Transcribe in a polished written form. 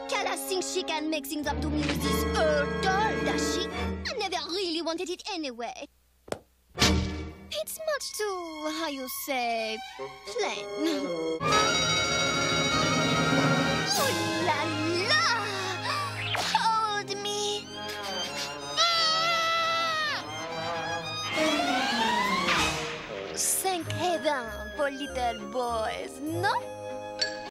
Kath thinks she can make things up to me with this old doll, does she? I never really wanted it anyway. It's much too, how you say, plain. Oh la la! Hold me! Thank heaven for little boys, no?